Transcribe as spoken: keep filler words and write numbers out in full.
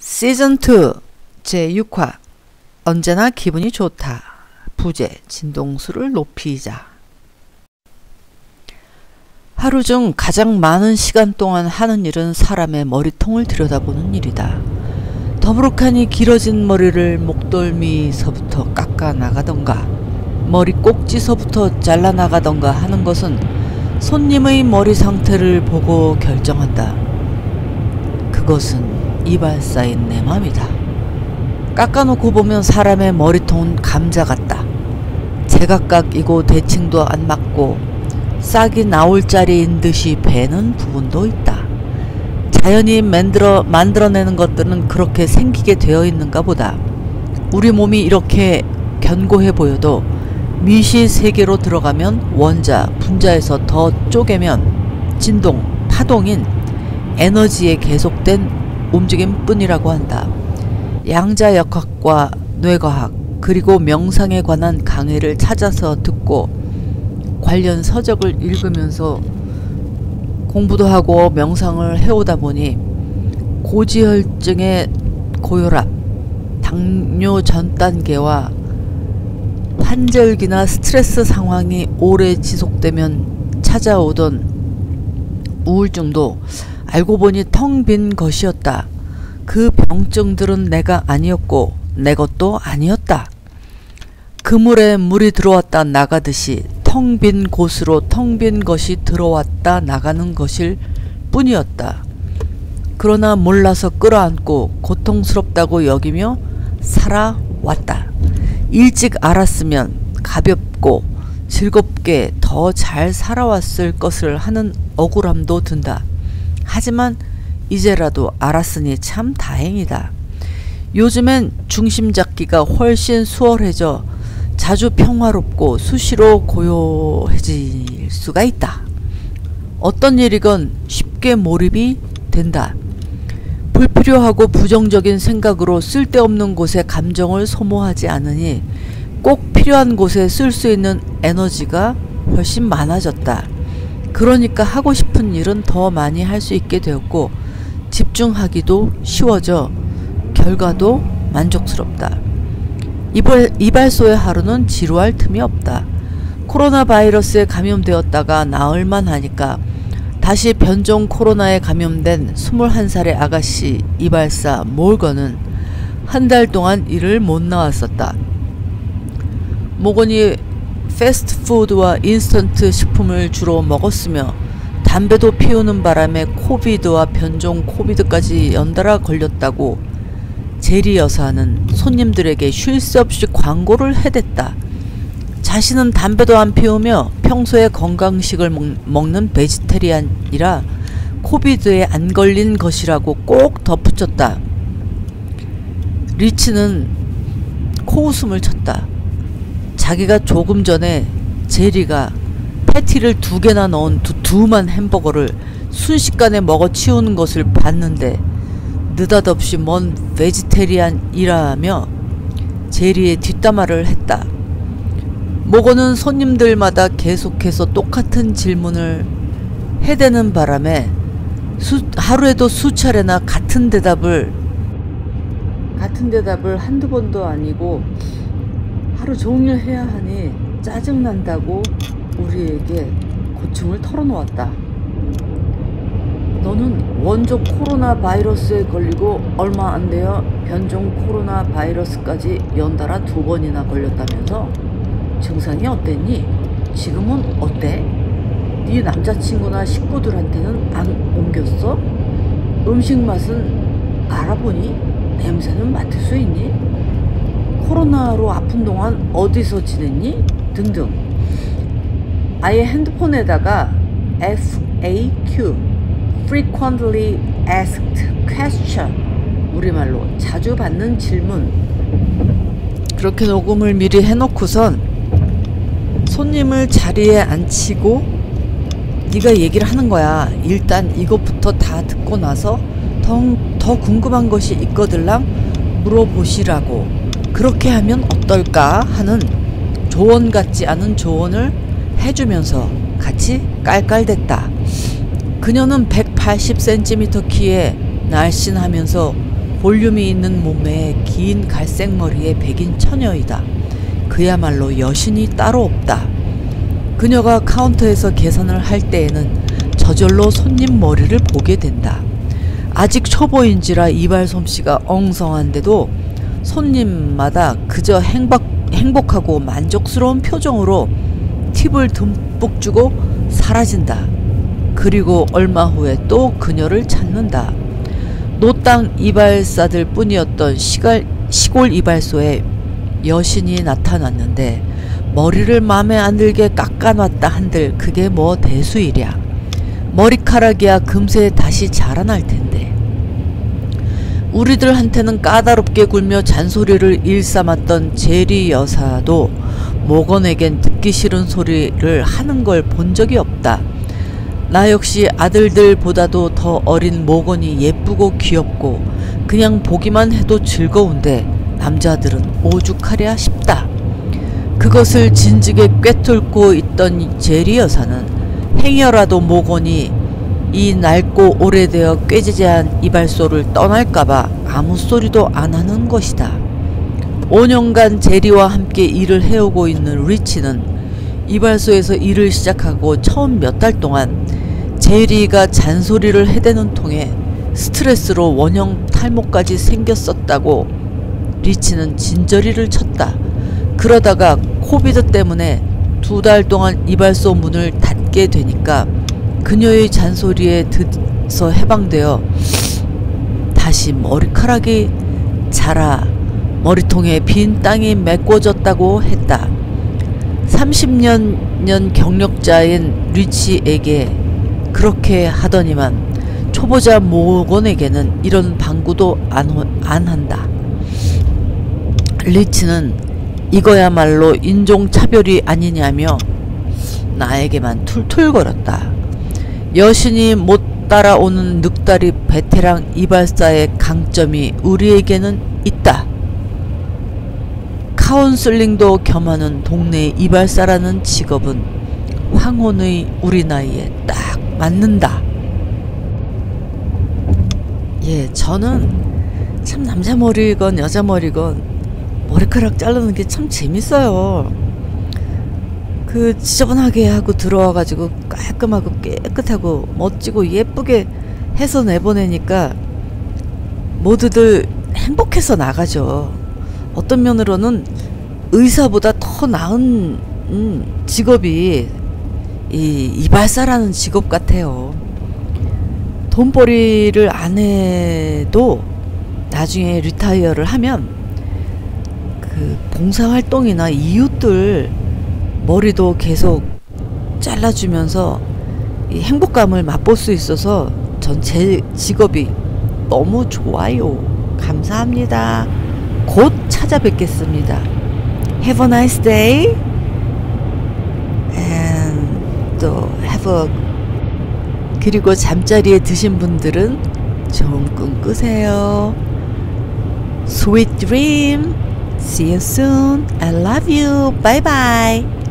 시즌이 제육 화 언제나 기분이 좋다. 부제 진동수를 높이자. 하루 중 가장 많은 시간 동안 하는 일은 사람의 머리통을 들여다보는 일이다. 더부룩하니 길어진 머리를 목덜미서부터 깎아 나가던가 머리 꼭지서부터 잘라 나가던가 하는 것은 손님의 머리 상태를 보고 결정한다. 그것은 이발사인 내 맘이다. 깎아놓고 보면 사람의 머리통은 감자 같다. 제각각이고 대칭도 안 맞고 싹이 나올 자리인 듯이 베는 부분도 있다. 자연이 만들어, 만들어내는 것들은 그렇게 생기게 되어 있는가 보다. 우리 몸이 이렇게 견고해 보여도 미시 세계로 들어가면 원자, 분자에서 더 쪼개면 진동, 파동인 에너지의 계속된 움직임뿐이라고 한다. 양자역학과 뇌과학 그리고 명상에 관한 강의를 찾아서 듣고 관련 서적을 읽으면서 공부도 하고 명상을 해오다 보니 고지혈증의 고혈압, 당뇨 전 단계와 환절기나 스트레스 상황이 오래 지속되면 찾아오던 우울증도 알고 보니 텅 빈 것이었다. 그 병증들은 내가 아니었고 내 것도 아니었다. 그물에 물이 들어왔다 나가듯이 텅 빈 곳으로 텅 빈 것이 들어왔다 나가는 것일 뿐이었다. 그러나 몰라서 끌어안고 고통스럽다고 여기며 살아왔다. 일찍 알았으면 가볍고 즐겁게 더 잘 살아왔을 것을 하는 억울함도 든다. 하지만 이제라도 알았으니 참 다행이다. 요즘엔 중심 잡기가 훨씬 수월해져 자주 평화롭고 수시로 고요해질 수가 있다. 어떤 일이건 쉽게 몰입이 된다. 불필요하고 부정적인 생각으로 쓸데없는 곳에 감정을 소모하지 않으니 꼭 필요한 곳에 쓸 수 있는 에너지가 훨씬 많아졌다. 그러니까 하고 싶은 일은 더 많이 할 수 있게 되었고 집중하기도 쉬워져 결과도 만족스럽다. 이발, 이발소의 하루는 지루할 틈이 없다. 코로나 바이러스에 감염되었다가 나을만 하니까 다시 변종 코로나에 감염된 스물한 살의 아가씨 이발사 몰건은 한 달 동안 일을 못 나왔었다. 모건이 패스트푸드와 인스턴트 식품을 주로 먹었으며 담배도 피우는 바람에 코비드와 변종 코비드까지 연달아 걸렸다고 제리 여사는 손님들에게 쉴 새 없이 광고를 해댔다. 자신은 담배도 안 피우며 평소에 건강식을 먹, 먹는 베지테리안이라 코비드에 안 걸린 것이라고 꼭 덧붙였다. 리치는 코웃음을 쳤다. 자기가 조금 전에 제리가 패티를 두 개나 넣은 두툼한 햄버거를 순식간에 먹어치우는 것을 봤는데 느닷없이 뭔 베지테리안이라며 제리의 뒷담화를 했다. 모건은 손님들마다 계속해서 똑같은 질문을 해대는 바람에 수, 하루에도 수차례나 같은 대답을 같은 대답을 한두 번도 아니고 하루 종일 해야 하니 짜증난다고 우리에게 고충을 털어놓았다. 너는 원조 코로나 바이러스에 걸리고 얼마 안 되어 변종 코로나 바이러스까지 연달아 두 번이나 걸렸다면서? 증상이 어땠니? 지금은 어때? 네 남자친구나 식구들한테는 안 옮겼어? 음식 맛은 알아보니? 냄새는 맡을 수 있니? 코로나로 아픈 동안 어디서 지냈니? 등등. 아예 핸드폰에다가 에프에이큐 Frequently Asked Question 우리말로 자주 받는 질문 그렇게 녹음을 미리 해놓고선 손님을 자리에 앉히고 네가 얘기를 하는 거야. 일단 이것부터 다 듣고 나서 더, 더 궁금한 것이 있거들랑 물어보시라고. 그렇게 하면 어떨까 하는 조언 같지 않은 조언을 해주면서 같이 깔깔댔다. 그녀는 백팔십 센티미터 키에 날씬하면서 볼륨이 있는 몸에 긴 갈색 머리의 백인 처녀이다. 그야말로 여신이 따로 없다. 그녀가 카운터에서 계산을 할 때에는 저절로 손님 머리를 보게 된다. 아직 초보인지라 이발 솜씨가 엉성한데도 손님마다 그저 행복, 행복하고 만족스러운 표정으로 팁을 듬뿍 주고 사라진다. 그리고 얼마 후에 또 그녀를 찾는다. 노땅 이발사들 뿐이었던 시갈, 시골 이발소에 여신이 나타났는데 머리를 맘에 안 들게 깎아놨다 한들 그게 뭐 대수이랴. 머리카락이야 금세 다시 자라날 텐데. 우리들한테는 까다롭게 굴며 잔소리를 일삼았던 제리 여사도 모건에겐 듣기 싫은 소리를 하는 걸 본 적이 없다. 나 역시 아들들보다도 더 어린 모건이 예쁘고 귀엽고 그냥 보기만 해도 즐거운데 남자들은 오죽하랴 싶다. 그것을 진즉에 꿰뚫고 있던 제리 여사는 행여라도 모건이 이 낡고 오래되어 꾀지지한 이발소를 떠날까봐 아무 소리도 안 하는 것이다. 오 년간 제리와 함께 일을 해오고 있는 리치는 이발소에서 일을 시작하고 처음 몇 달 동안 제리가 잔소리를 해대는 통에 스트레스로 원형 탈모까지 생겼었다고 리치는 진저리를 쳤다. 그러다가 코비드 때문에 두 달 동안 이발소 문을 닫게 되니까 그녀의 잔소리에 드서 해방되어 다시 머리카락이 자라 머리통에 빈 땅이 메꿔졌다고 했다. 삼십 년 년 경력자인 리치에게 그렇게 하더니만 초보자 모건에게는 이런 방구도 안, 안 한다. 리치는 이거야말로 인종차별이 아니냐며 나에게만 툴툴거렸다. 여신이 못 따라오는 늑다리 베테랑 이발사의 강점이 우리에게는 있다. 카운슬링도 겸하는 동네 이발사라는 직업은 황혼의 우리 나이에 딱 맞는다. 예, 저는 참 남자 머리건 여자 머리건 머리카락 자르는 게 참 재밌어요. 그 지저분하게 하고 들어와가지고 깔끔하고 깨끗하고 멋지고 예쁘게 해서 내보내니까 모두들 행복해서 나가죠. 어떤 면으로는 의사보다 더 나은 음, 직업이 이 이발사라는 직업 같아요. 돈벌이를 안 해도 나중에 리타이어를 하면 그 봉사활동이나 이웃들 머리도 계속 잘라주면서 이 행복감을 맛볼 수 있어서 전 제 직업이 너무 좋아요. 감사합니다. 곧 찾아뵙겠습니다. Have a nice day and 또 have a 그리고 잠자리에 드신 분들은 좋은 꿈 꾸세요. Sweet dream. See you soon. I love you. Bye bye.